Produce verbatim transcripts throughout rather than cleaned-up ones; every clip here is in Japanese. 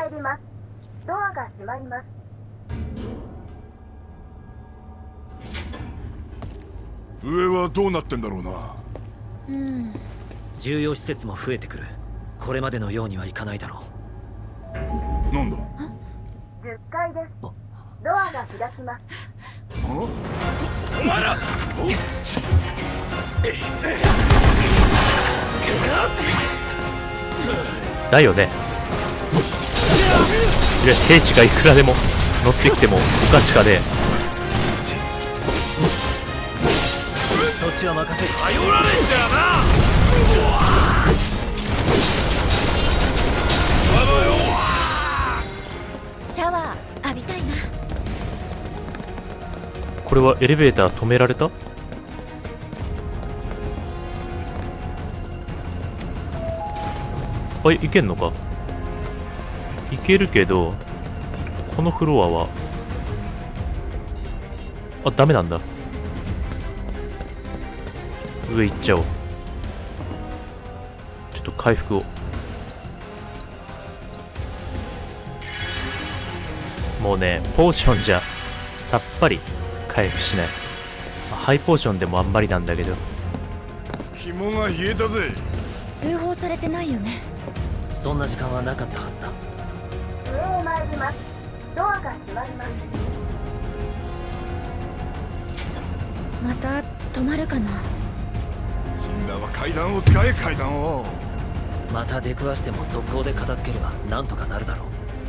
参ります。ドアが閉まります。 上はどうなってんだろうな。 うん。重要施設も増えてくる。これまでのようにはいかないだろう。なんだ。 じゅっかいです。ドアが開きます。 お前ら。 だよね。いや、兵士がいくらでも乗ってきてもおかしかねえ。 そっちは任せる。 頼られちゃうな。 シャワー浴びたいな。 これはエレベーター止められた？あ、いけんのか？いけるけど、このフロアは、あ、ダメなんだ。上行っちゃおう。ちょっと回復を。もうね、ポーションじゃさっぱり回復しない。ハイポーションでもあんまりなんだけど。 肝が冷えたぜ。 通報されてないよね。 そんな時間はなかったはずだ。 上へ参ります。ドアが閉まります。 また止まるかな。 死んだは階段を使え。階段をまた出くわしても速攻で片付ければなんとかなるだろう。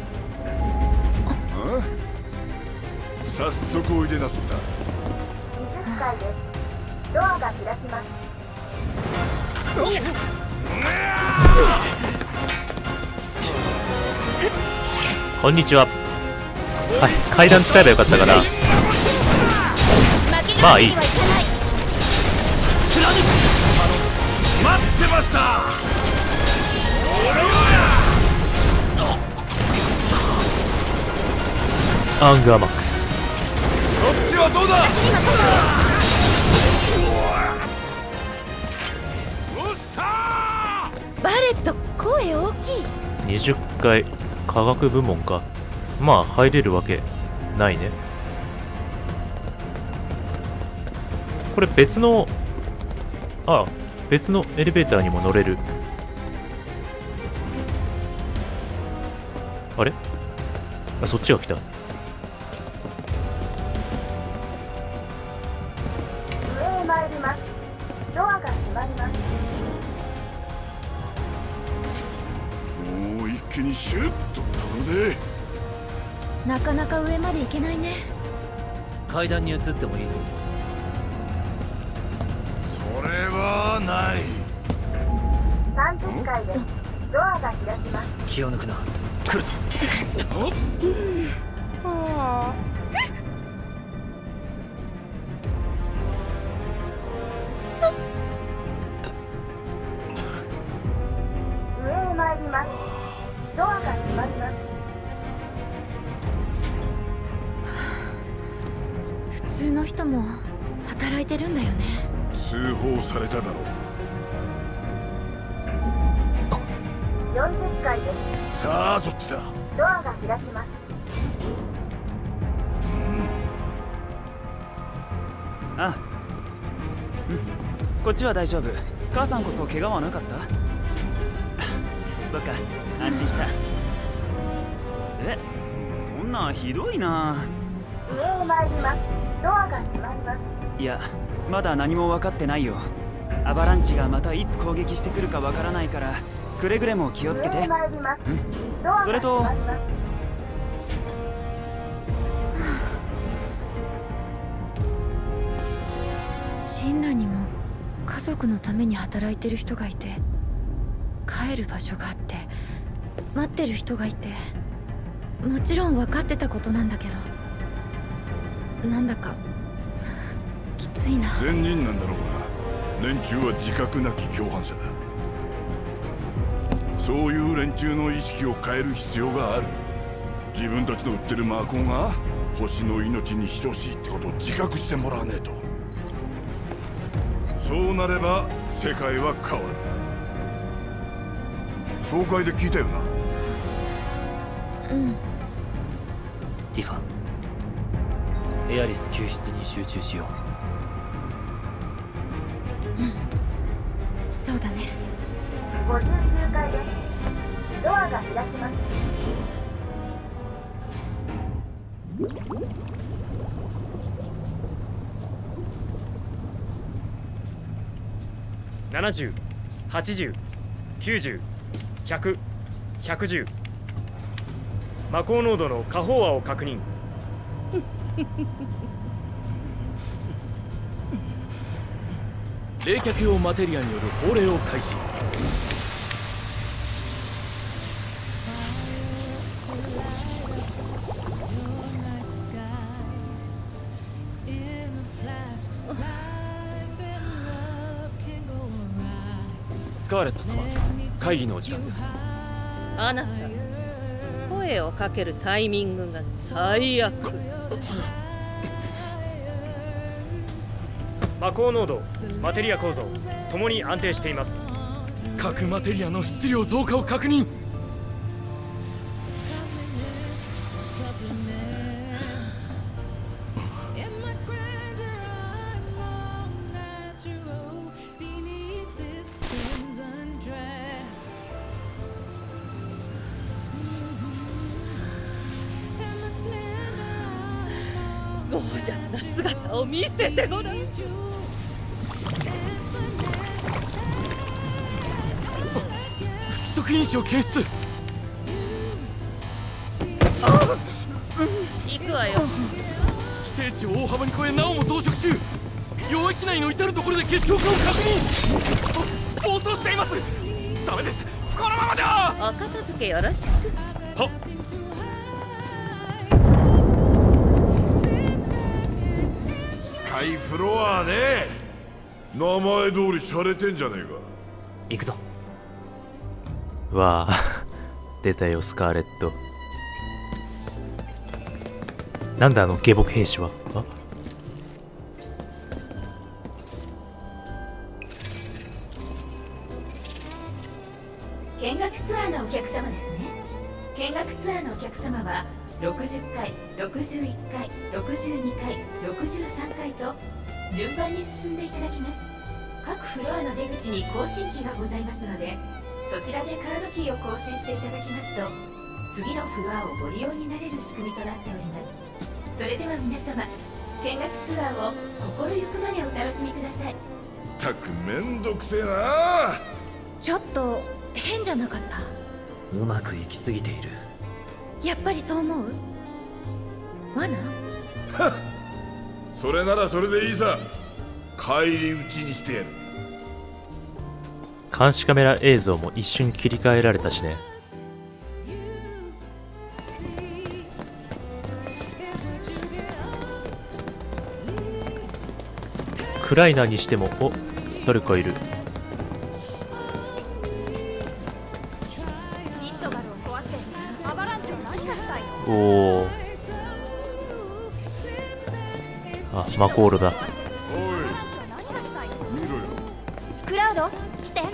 早速おいでなすった。 にじゅっかいです。ドアが開きます。 こんにちは。はい、階段使えばよかったから。まあいい。 待ってました。 アンガーマックス。 こっちはどうだ。おっしゃー。バレット声大きい。 にじゅっかい科学部門か。まあ入れるわけないね。これ別の、ああ、別のエレベーターにも乗れる。あれ？あ、そっちが来た。 上へ参ります。ドアが閉まります。 もう一気にシュッと頼むぜ。 なかなか上まで行けないね。 階段に移ってもいいぞ。 それはない。 さんじゅっかいです。ドアが開きます。 気を抜くな。来るぞ。 上へ参ります。ドアが閉まります。 普通の人も働いてるんだよね。 通報されただろう。 よんじゅっかいです。 さあどっちだ。 ドアが開きます。 あ、うん、こっちは大丈夫。母さんこそ怪我はなかった？そっか、安心した。え、そんなひどいな。 上へ参ります。ドアが閉まります。 いや、まだ何も分かってないよ。アバランチがまたいつ攻撃してくるかわからないから、くれぐれも気をつけて。うん。それと、 シンラにも家族のために働いてる人がいて、帰る場所があって待ってる人がいて、もちろん分かってたことなんだけど、なんだかきついな。 善人なんだろうが、連中は自覚なき共犯者だ。そういう連中の意識を変える必要がある。自分たちの売ってる魔法が星の命に等しいってことを自覚してもらわねえと。そうなれば世界は変わる。総会で聞いたよな。 うんティファ、エアリス救出に集中しようんそうだね。 ごじゅうきゅうかいです。ドアが開きます。 ななじゅう、はちじゅう、きゅうじゅう、ひゃく、ひゃくじゅう。魔法濃度の下方亜を確認。 冷却用マテリアによる放霊を開始。スカーレット様、会議のお時間です。 あなた、声をかけるタイミングが最悪。 魔法濃度、マテリア構造ともに安定しています。 各マテリアの質量増加を確認。 ゴージャスな姿を見せてごらん。 不規則因子を検出。 行くわよ。 規定値を大幅に超え、なおも増殖中。領域内の至る所で結晶化を確認。暴走しています。ダメです、このままでは。 お片付けよろしく。 はっ。 スカイフロアね。名前通り洒落てんじゃねえか。 行くぞ。 わあ出たよスカーレット。なんだあの下僕兵士は。あ、 見学ツアーのお客様ですね。見学ツアーのお客様はろくじゅっかい、ろくじゅういっかい、ろくじゅうにかい、ろくじゅうさんかいと順番に進んでいただきます。各フロアの出口に更新機がございますので、そちらでカードキーを更新していただきますと、次のフロアをご利用になれる仕組みとなっております。それでは皆様、見学ツアーを心ゆくまでお楽しみください。 たくめんどくせえな。 ちょっと変じゃなかった？ うまくいきすぎている。 やっぱりそう思う？罠？ はっ、それならそれでいいさ。返り討ちにしてやる。 監視カメラ映像も一瞬切り替えられたしね。暗いなにしても、お、誰かいる。おお、あ、マコールだ。 おい、見ろよ。 クラウド、来て。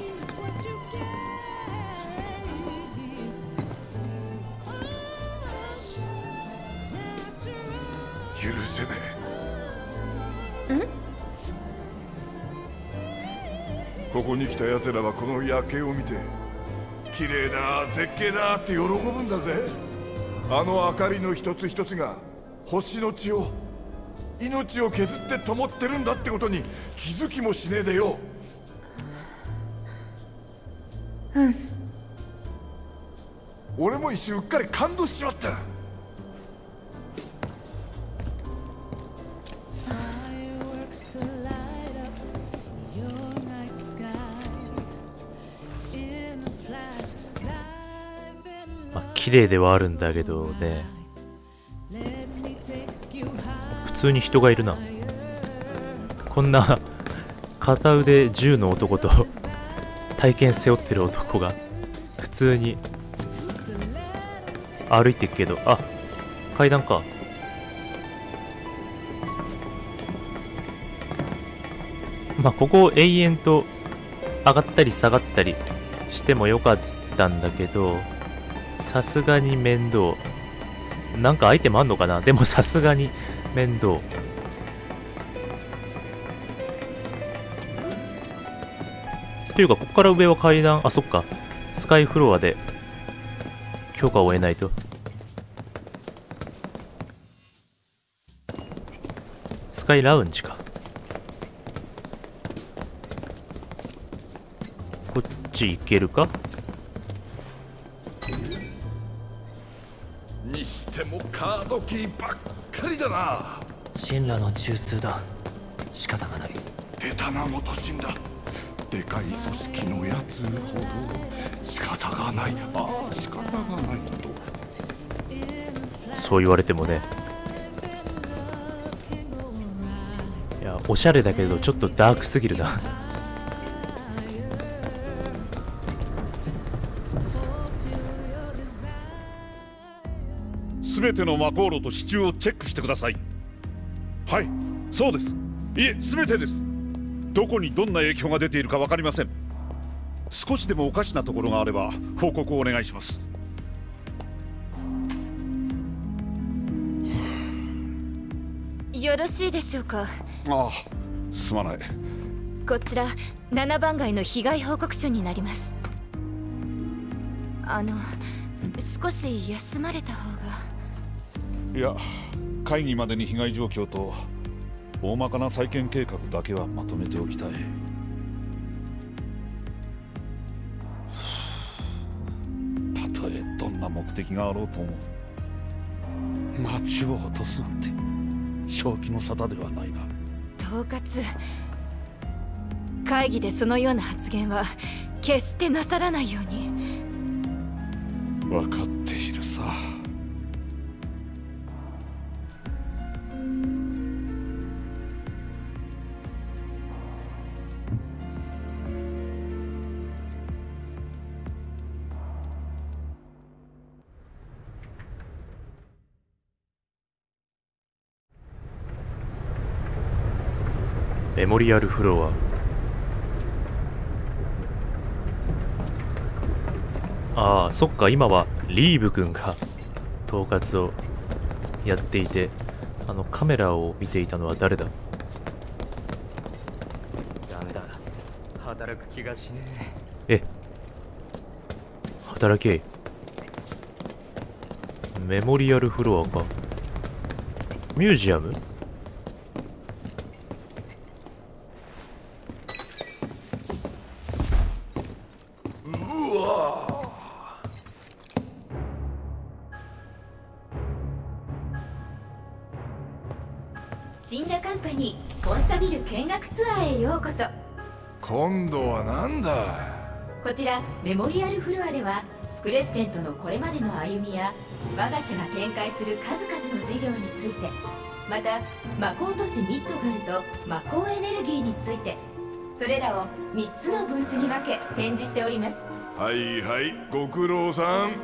許せねえ。ん？ ここに来た奴らはこの夜景を見て綺麗だ絶景だって喜ぶんだぜ。あの明かりの一つ一つが星の血を命を削って灯ってるんだってことに気づきもしねえでよ。 うん。 俺も一瞬うっかり感動しちまった。 まあ綺麗ではあるんだけどね、普通に人がいるな。こんな片腕銃の男と体験背負ってる男が普通に歩いてっけど、あ、階段か。まあここを永遠と上がったり下がったりしてもよかったんだけど、 さすがに面倒。なんかアイテムあんのかな。でもさすがに面倒。というか、ここから上は階段。あ、そっか。スカイフロアで許可を得ないと。スカイラウンジか。こっち行けるか。 にしてもカードキーばっかりだな。 神羅の中枢だ。仕方がない。 出たな元神だ。でかい組織のやつほど仕方がない。ああ、仕方がないと。 そう言われてもね。いや、おしゃれだけどちょっとダークすぎるな。 すべての魔航路と支柱をチェックしてください。はい、そうです。いえ、すべてです。どこにどんな影響が出ているか分かりません。少しでもおかしなところがあれば報告をお願いします。 よろしいでしょうか。 ああ、すまない。 こちらななばん街の被害報告書になります。あの少し休まれた方が。 いや、会議までに被害状況と大まかな再建計画だけはまとめておきたい。たとえどんな目的があろうとも町を落とすなんて正気の沙汰ではないな。 統括会議でそのような発言は決してなさらないように。 分かっているさ。 メモリアルフロア。ああ、そっか。今はリーブ君が統括をやっていて、あのカメラを見ていたのは誰だ。 ダメだ、働く気がしねえ。働け。メモリアルフロアか。ミュージアム。 神羅カンパニー本社ビル見学ツアーへようこそ。 今度はなんだ。 こちらメモリアルフロアではプレジデントのこれまでの歩みや我が社が展開する数々の事業について、また魔法都市ミッドガルと魔法エネルギーについて、それらをみっつのブースに分け展示しております。 はいはい、ご苦労さん。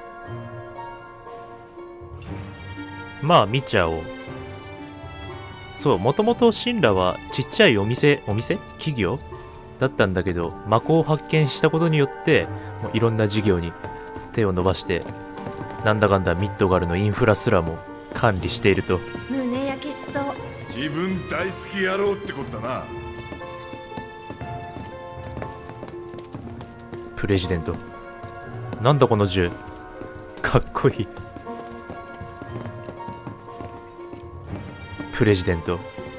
まあ見ちゃおう。そう、もともと神羅はちっちゃいお店、お店企業だったんだけど、魔法を発見したことによってもういろんな事業に手を伸ばして、なんだかんだミッドガルのインフラすらも管理していると。 胸焼けしそう。 自分大好き野郎ってことだな。 プレジデント。なんだこの銃。かっこいい。プレジデント。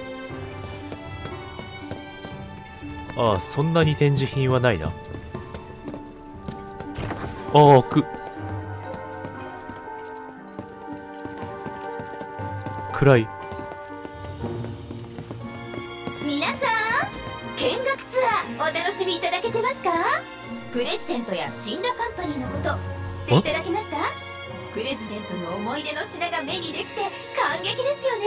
ああ、そんなに展示品はないな。ああ、く暗い。 皆さん、見学ツアーお楽しみいただけてますか？プレジデントや神羅カンパニーのこと知っていただけました？プレジデントの思い出の品が目にできて感激ですよね。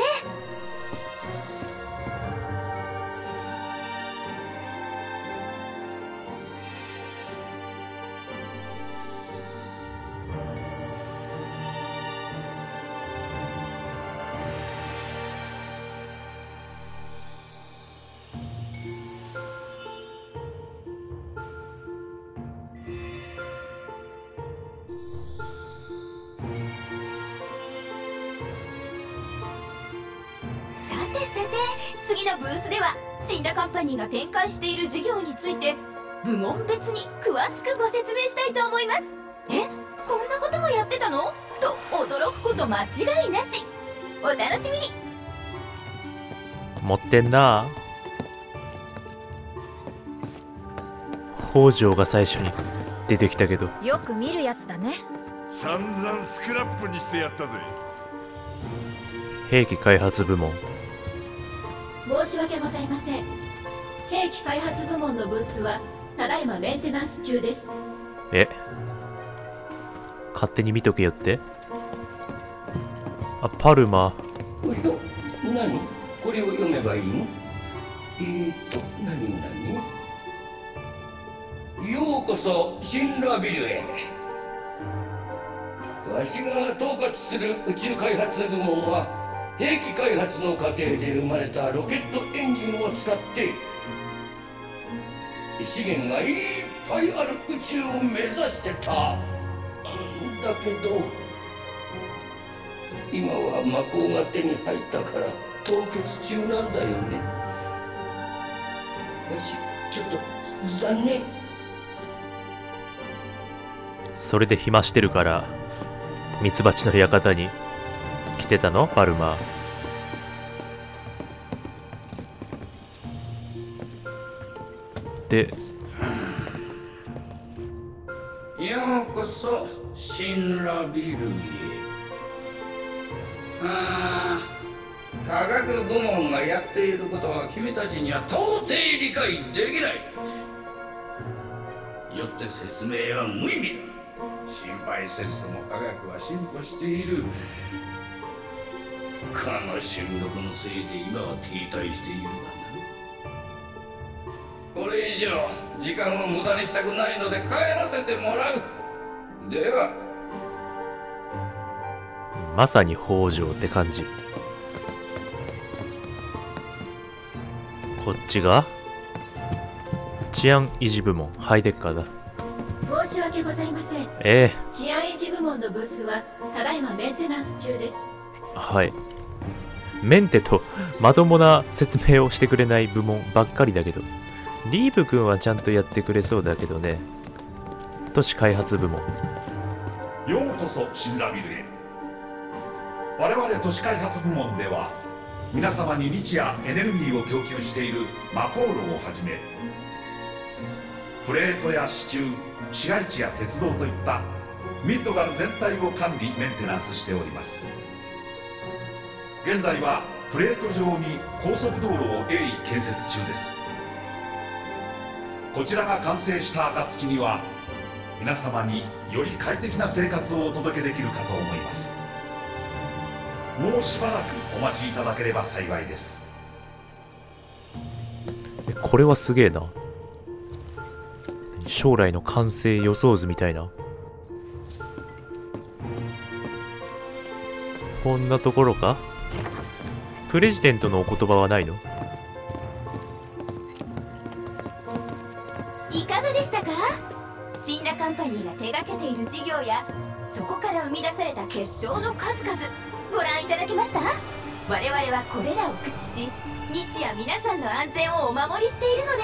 次のブースではシンラカンパニーが展開している事業について部門別に詳しくご説明したいと思います。え、こんなこともやってたのと驚くこと間違いなし。お楽しみに。 持ってんな。北条が最初に出てきたけど、 よく見るやつだね。 散々スクラップにしてやったぜ。 兵器開発部門。 申し訳ございません。兵器開発部門のブースはただいまメンテナンス中です。 え、勝手に見とけよって。あ、パルマ。 おいと、何これを読めばいいの？えーと、何何？ようこそシンラビルへ。わしが統括する宇宙開発部門は兵器開発の過程で生まれたロケットエンジンを使って資源がいっぱいある宇宙を目指してた。だけど今は魔法が手に入ったから凍結中なんだよね。わしちょっと残念。 それで暇してるからミツバチの館に来てたのパルマ。で、 ようこそシンラビルへ。ああ、科学部門がやっていることは君たちには到底理解できない。よって説明は無意味だ。心配せずとも科学は進歩している。この収録のせいで今は停滞しているがな。これ以上時間を無駄にしたくないので帰らせてもらう。では。 まさに北条って感じ。こっちが治安維持部門、ハイデッカーだ。 申し訳ございません。 ええ治安維持部門のブースはただいまメンテナンス中です。 はい。メンテとまともな説明をしてくれない部門ばっかりだけど、リーブ君はちゃんとやってくれそうだけどね。都市開発部門。 ようこそシンラビルへ。我々都市開発部門では皆様に日夜エネルギーを供給しているマコーロをはじめ、プレートや支柱、市街地や鉄道といったミッドガル全体を管理メンテナンスしております。現在はプレート上に高速道路を鋭意建設中です。こちらが完成した暁には皆様により快適な生活をお届けできるかと思います。もうしばらくお待ちいただければ幸いです。 これはすげえな。将来の完成予想図みたいな。こんなところか。プレジデントのお言葉はないの？ いかがでしたか？シンラカンパニーが手掛けている事業やそこから生み出された結晶の数々ご覧いただけました？我々はこれらを駆使し日夜皆さんの安全をお守りしているのです。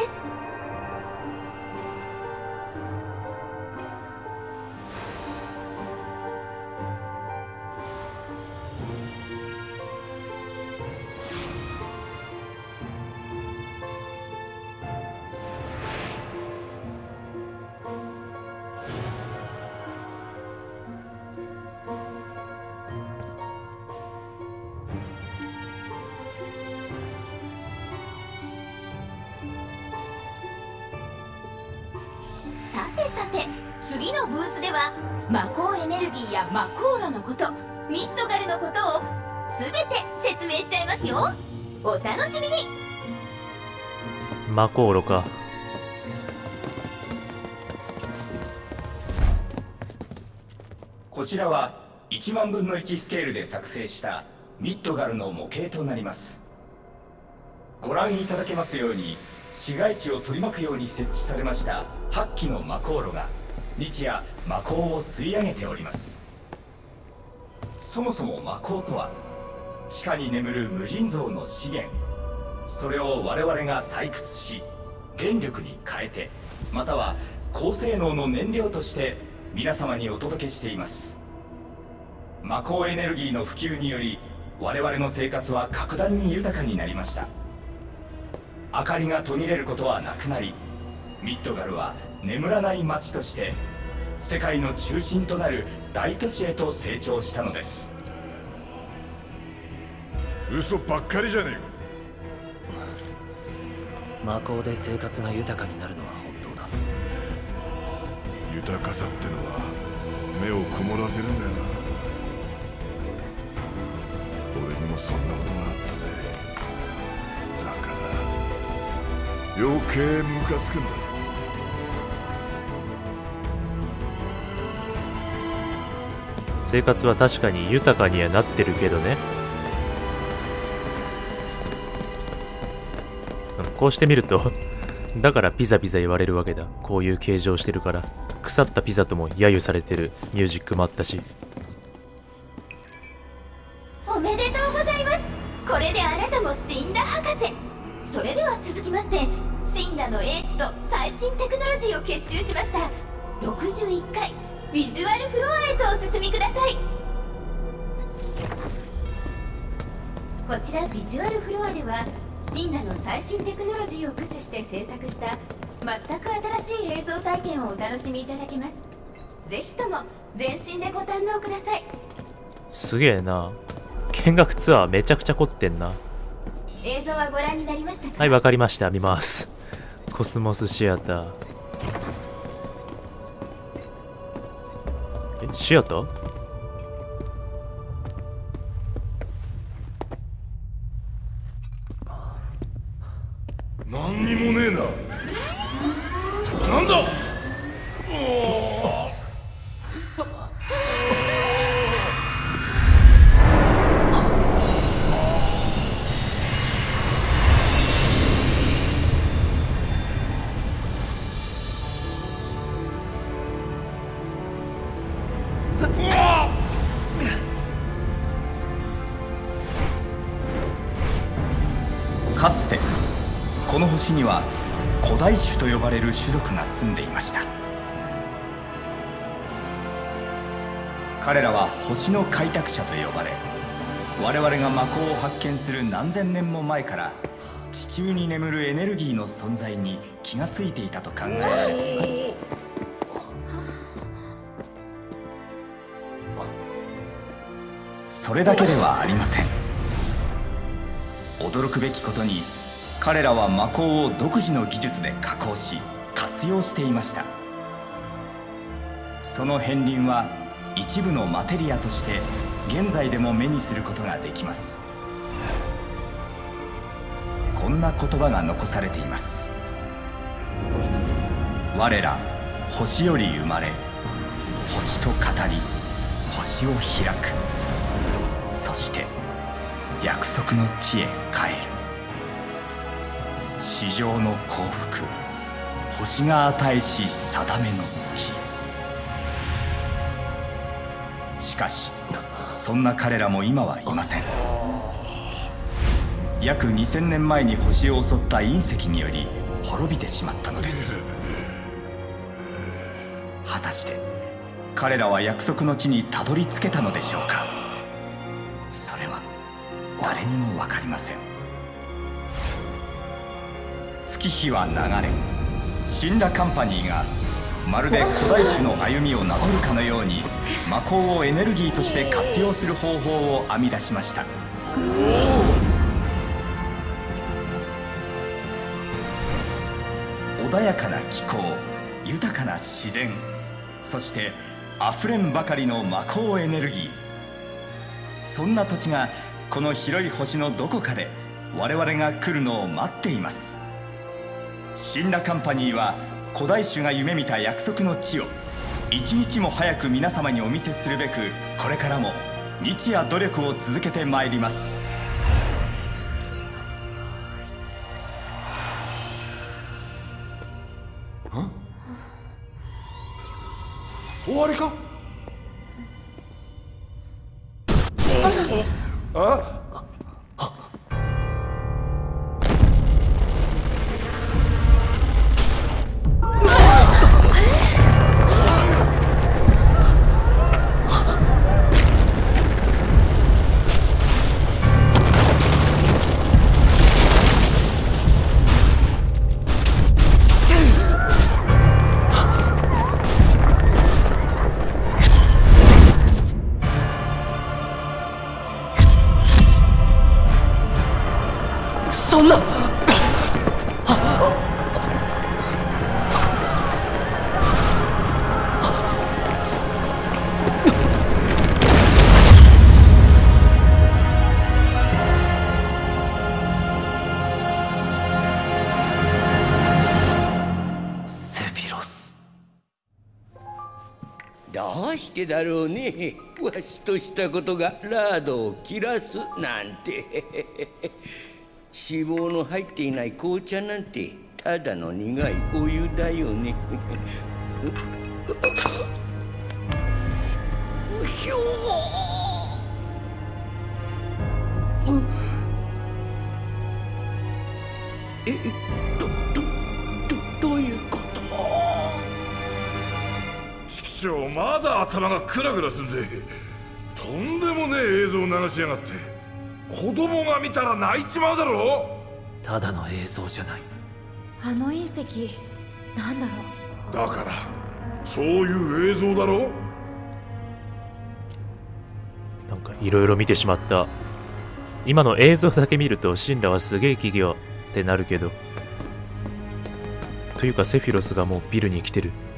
さてさて、次のブースでは魔法エネルギーや魔航路のこと、ミッドガルのことを全て説明しちゃいますよ。お楽しみに。 魔航路か。 こちらはいちまんぶんのいちスケールで作成したミッドガルの模型となります。ご覧いただけますように市街地を取り巻くように設置されましたはっきの魔航路が日夜魔鋼を吸い上げております。そもそも魔鋼とは地下に眠る無尽蔵の資源、 それを我々が採掘し電力に変えて、または高性能の燃料として皆様にお届けしています。魔法エネルギーの普及により我々の生活は格段に豊かになりました。明かりが途切れることはなくなり、ミッドガルは眠らない街として世界の中心となる大都市へと成長したのです。 嘘ばっかりじゃねえか。 魔法で生活が豊かになるのは本当だ。 豊かさってのは目を曇らせるんだよな。俺にもそんなことがあったぜ。だから余計ムカつくんだ。 生活は確かに豊かにはなってるけどね。こうしてみるとだからピザピザ言われるわけだ。こういう形状してるから。腐ったピザとも揶揄されてるミュージックもあったし。 おめでとうございます。これであなたもシンラ博士。それでは続きまして、シンラの英知と最新テクノロジーを結集しましたろくじゅういっかいビジュアルフロアへとお進みください。こちらビジュアルフロアではシンラの最新テクノロジーを駆使して制作した全く新しい映像体験をお楽しみいただけます。ぜひとも全身でご堪能ください。 すげえな。見学ツアーめちゃくちゃ凝ってんな。 映像はご覧になりましたか？ はい、わかりました。見ます。コスモスシアター。え、シアター？ 何にもねえな。なんだ。 かつてこの星には古代種と呼ばれる種族が住んでいました。彼らは星の開拓者と呼ばれ、我々が魔法を発見する何千年も前から地中に眠るエネルギーの存在に気がついていたと考えられています。それだけではありません。驚くべきことに彼らは魔法を独自の技術で加工し活用していました。その片鱗は一部のマテリアとして現在でも目にすることができます。こんな言葉が残されています。我ら星より生まれ、星と語り星を開く。そして約束の地へ帰る。至上の幸福、星が与えし定めの地。しかしそんな彼らも今はいません。約にせんねんまえに星を襲った隕石により滅びてしまったのです。果たして彼らは約束の地にたどり着けたのでしょうか。それは誰にも分かりません。月日は流れ、シンラカンパニーがまるで古代種の歩みをなぞるかのように魔法をエネルギーとして活用する方法を編み出しました。穏やかな気候、豊かな自然、そしてあふれんばかりの魔法エネルギー。そんな土地がこの広い星のどこかで我々が来るのを待っています。シンラカンパニーは古代種が夢見た約束の地を一日も早く皆様にお見せするべく、これからも日夜努力を続けてまいります。 終わりか。ああどうしてだろうね。わしとしたことがラードを切らすなんて。脂肪の入っていない紅茶なんてただの苦いお湯だよね。うひょー。え、ど、ど、ど、どういうこと？ チキショー、まだ頭がクラクラすんで、とんでもねえ映像を流しやがって。子供が見たら泣いちまうだろ。 ただの映像じゃない。 あの隕石なんだろう。だからそういう映像だろ。 なんかいろいろ見てしまった。今の映像だけ見るとシンラはすげえ企業ってなるけど、というかセフィロスがもうビルに来てる。